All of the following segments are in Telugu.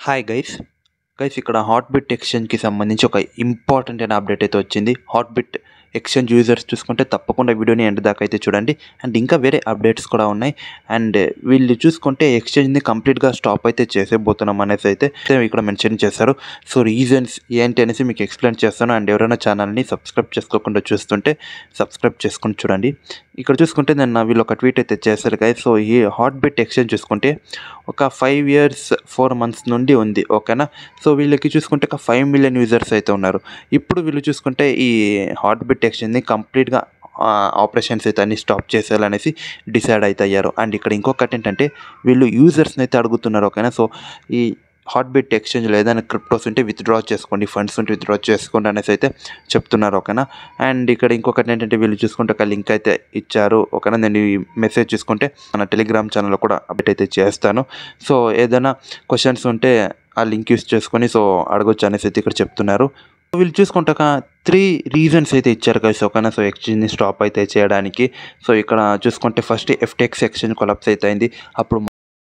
హాయ్ గైస్ ఇక్కడ హాట్బిట్ ఎక్స్చేంజ్కి సంబంధించి ఒక ఇంపార్టెంట్ అయిన అప్డేట్ అయితే వచ్చింది. హాట్బిట్ ఎక్స్చేంజ్ యూజర్స్ చూసుకుంటే తప్పకుండా వీడియోని ఎండ్ దాకా అయితే చూడండి. అండ్ ఇంకా వేరే అప్డేట్స్ కూడా ఉన్నాయి. అండ్ వీళ్ళు చూసుకుంటే ఎక్స్చేంజ్ని కంప్లీట్గా స్టాప్ అయితే చేసేబోతున్నాం అనేసి అయితే ఇక్కడ మెన్షన్ చేశారు. సో రీజన్స్ ఏంటి అనేసి మీకు ఎక్స్ప్లెయిన్ చేస్తాను. అండ్ ఎవరైనా ఛానల్ని సబ్స్క్రైబ్ చేసుకోకుండా చూస్తుంటే సబ్స్క్రైబ్ చేసుకుని చూడండి. ఇక్కడ చూసుకుంటే నేను వీళ్ళు ఒక ట్వీట్ అయితే చేశారు గైస్. సో ఈ హాట్బిట్ ఎక్స్చేంజ్ చూసుకుంటే ఒక 5 years 4 months నుండి ఉంది, ఓకేనా. సో వీళ్ళకి చూసుకుంటే ఒక 5 million యూజర్స్ అయితే ఉన్నారు. ఇప్పుడు వీళ్ళు చూసుకుంటే ఈ హాట్బిట్ ఎక్స్చేంజ్ని కంప్లీట్గా ఆపరేషన్స్ అయితే అన్ని స్టాప్ చేసేయాలనేసి డిసైడ్ అయితే అయ్యారు. అండ్ ఇక్కడ ఇంకొకటి ఏంటంటే వీళ్ళు యూజర్స్ని అయితే అడుగుతున్నారు, ఓకేనా. సో ఈ హాట్బిట్ ఎక్స్చేంజ్లో ఏదైనా క్రిప్టోస్ ఉంటే విత్డ్రా చేసుకోండి, ఫండ్స్ ఉంటే విత్డ్రా చేసుకోండి అనేసి అయితే చెప్తున్నారు, ఓకేనా. అండ్ ఇక్కడ ఇంకొకటి ఏంటంటే వీళ్ళు చూసుకుంటే ఒక లింక్ అయితే ఇచ్చారు, ఓకేనా. నేను ఈ మెసేజ్ చూసుకుంటే మన టెలిగ్రామ్ ఛానల్లో కూడా అప్డేట్ అయితే చేస్తాను. సో ఏదైనా క్వశ్చన్స్ ఉంటే ఆ లింక్ యూస్ చేసుకొని సో అడగొచ్చు అనేసి అయితే ఇక్కడ చెప్తున్నారు. వీళ్ళు చూసుకుంటే 3 reasons అయితే ఇచ్చారు గైస్, ఓకేనా. సో ఎక్స్చేంజ్ని స్టాప్ అయితే చేయడానికి. సో ఇక్కడ చూసుకుంటే ఫస్ట్ FTX ఎక్స్చేంజ్ కొలాప్స్ అయితే అయింది. అప్పుడు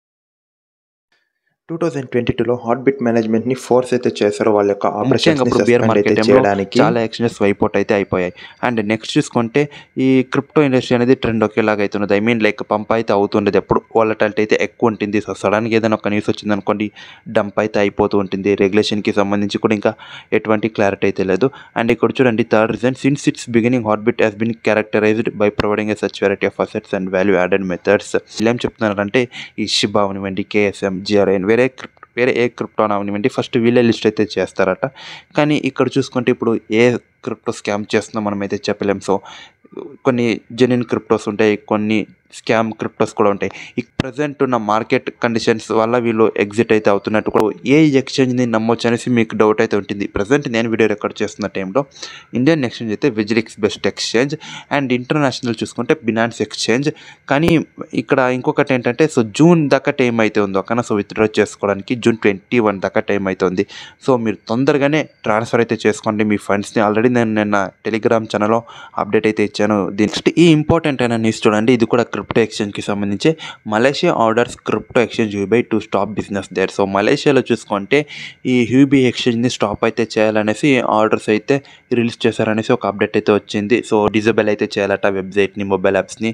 2022లో హాట్బిట్ మేనేజ్మెంట్ని ఫోర్స్ అయితే చేశారు వాళ్ళ యొక్క ఆపరేషన్స్ చేయడానికి. చాలా ఎక్స్చేంజెస్ వైపౌట్ అయితే అయిపోయాయి. అండ్ నెక్స్ట్ చూసుకుంటే ఈ క్రిప్టో ఇండస్ట్రీ అనేది ట్రెండ్ ఒకేలాగా అవుతున్నది. ఐ మీన్ లైక్ పంప్ అయితే అవుతుండేది, ఎప్పుడు వాలటాలిటీ అయితే ఎక్కువ ఉంటుంది. సో సడన్గా ఏదైనా ఒక న్యూస్ వచ్చింది అనుకోండి, డంప్ అయితే అయిపోతూ ఉంటుంది. రెగ్యులేషన్కి సంబంధించి కూడా ఇంకా ఎటువంటి క్లారిటీ అయితే లేదు. అండ్ ఇక్కడ చూడండి third reason, since it's beginning Hotbit has been characterized by providing a such variety of assets and value added methods. ఇలా ఏం చెప్తున్నారంటే ఈ షిబా అవనివ్వండి, KSM, GRN వేరే ఏ క్రిప్టో అవనివ్వండి ఫస్ట్ వీళ్ళే లిస్ట్ అయితే చేస్తారట. కానీ ఇక్కడ చూసుకుంటే ఇప్పుడు ఏ క్రిప్టో స్కామ్ చేస్తుందో మనం అయితే చెప్పలేం. సో కొన్ని జెన్యున్ క్రిప్టోస్ ఉంటాయి, కొన్ని స్కామ్ క్రిప్టోస్ కూడా ఉంటాయి. ఈ ప్రజెంట్ ఉన్న మార్కెట్ కండిషన్స్ వల్ల వీళ్ళు ఎగ్జిట్ అయితే అవుతున్నట్టు కూడా ఏ ఎక్స్చేంజ్ని నమ్మొచ్చు అనేసి మీకు డౌట్ అయితే ఉంటుంది. ప్రజెంట్ నేను వీడియో రికార్డ్ చేస్తున్న టైంలో ఇండియన్ ఎక్స్చేంజ్ అయితే విజిలిక్స్ బెస్ట్ ఎక్స్చేంజ్, అండ్ ఇంటర్నేషనల్ చూసుకుంటే బినాన్స్ ఎక్స్చేంజ్. కానీ ఇక్కడ ఇంకొకటి ఏంటంటే సో జూన్ దాకా టైం అయితే ఉంది, ఓకేనా. సో విత్డ్రా చేసుకోవడానికి June 21 దాకా టైం అయితే ఉంది. సో మీరు తొందరగానే ట్రాన్స్ఫర్ అయితే చేసుకోండి మీ ఫండ్స్ని. ఆల్రెడీ నేను నిన్న టెలిగ్రామ్ ఛానల్లో అప్డేట్ అయితే ఇచ్చాను. నెక్స్ట్ ఈ ఇంపార్టెంట్ అయిన న్యూస్ చూడండి, ఇది కూడా క్రిప్టో ఎక్స్చేంజ్కి సంబంధించి. Malaysia orders crypto exchange HUOBI to stop business there. So మలేషియాలో చూసుకుంటే ఈ HUOBI ఎక్స్చేంజ్ని స్టాప్ అయితే చేయాలనేసి ఆర్డర్స్ అయితే రిలీజ్ చేశారనేసి ఒక అప్డేట్ అయితే వచ్చింది. సో డిజేబుల్ అయితే చేయాలట వెబ్సైట్ని, మొబైల్ యాప్స్ని.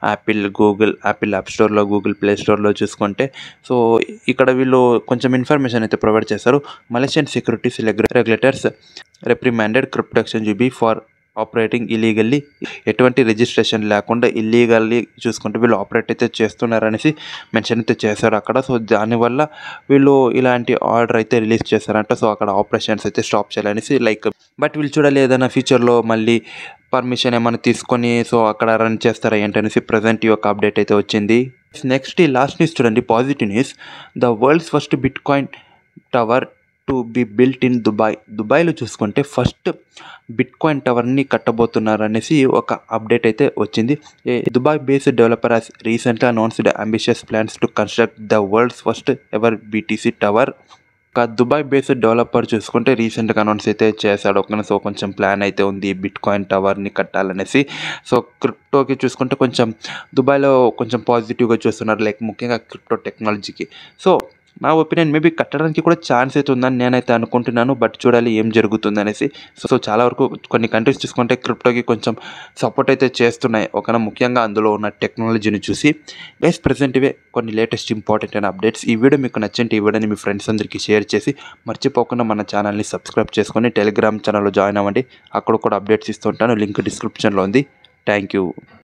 యాపిల్ యాప్ స్టోర్లో, గూగుల్ ప్లే స్టోర్లో చూసుకుంటే. సో ఇక్కడ వీళ్ళు కొంచెం ఇన్ఫర్మేషన్ అయితే ప్రొవైడ్ చేశారు. Malaysian securities regulators reprimanded crypto exchange HUOBI for operating illegally. ఎటువంటి రిజిస్ట్రేషన్ లేకుండా ఇల్లీగల్లీ చూసుకుంటే వీళ్ళు ఆపరేట్ అయితే చేస్తున్నారనేసి మెన్షన్ అయితే చేశారు అక్కడ. సో దానివల్ల వీళ్ళు ఇలాంటి ఆర్డర్ అయితే రిలీజ్ చేశారంట. సో అక్కడ ఆపరేషన్స్ అయితే స్టాప్ చేయాలనేసి బట్ వీళ్ళు చూడాలి ఏదైనా ఫ్యూచర్లో మళ్ళీ పర్మిషన్ ఏమైనా తీసుకొని సో అక్కడ రన్ చేస్తారా ఏంటనేసి ప్రజెంట్ ఈ యొక్క అప్డేట్ అయితే వచ్చింది. నెక్స్ట్ ఈ లాస్ట్ న్యూస్ చూడండి, positive news. The world's first bitcoin tower to be built in దుబాయ్లో చూసుకుంటే ఫస్ట్ బిట్కాయిన్ టవర్ని కట్టబోతున్నారు అనేసి ఒక అప్డేట్ అయితే వచ్చింది. Dubai based developer has recently announced ambitious plans to construct the world's first ever BTC tower. ఒక దుబాయ్ బేస్డ్ డెవలపర్ చూసుకుంటే రీసెంట్గా అనౌన్స్ అయితే చేశాడు, ఓకేనా. సో కొంచెం ప్లాన్ అయితే ఉంది బిట్కాయిన్ టవర్ని కట్టాలనేసి. సో క్రిప్టోకి చూసుకుంటే కొంచెం దుబాయ్లో కొంచెం పాజిటివ్గా చూస్తున్నారు, లైక్ ముఖ్యంగా క్రిప్టో టెక్నాలజీకి. సో నా ఒపీనియన్ మేబీ కట్టడానికి కూడా ఛాన్స్ అయితే ఉందని నేనైతే అనుకుంటున్నాను. బట్ చూడాలి ఏం జరుగుతుంది అనేసి. సో చాలా వరకు కొన్ని కంట్రీస్ చూసుకుంటే క్రిప్టోకి కొంచెం సపోర్ట్ అయితే చేస్తున్నాయి, ఓకేనా. ముఖ్యంగా అందులో ఉన్న టెక్నాలజీని చూసి. గైస్ ప్రెసెంట్ ఇవే కొన్ని లేటెస్ట్ ఇంపార్టెంట్ అయిన అప్డేట్స్. ఈ వీడియో మీకు నచ్చింటే ఈ వీడియోని మీ ఫ్రెండ్స్ అందరికీ షేర్ చేసి మర్చిపోకుండా మన ఛానల్ని సబ్స్క్రైబ్ చేసుకొని టెలిగ్రామ్ ఛానల్లో జాయిన్ అవ్వండి. అక్కడ కూడా అప్డేట్స్ ఇస్తుంటాను, లింక్ డిస్క్రిప్షన్లో ఉంది. Thank you.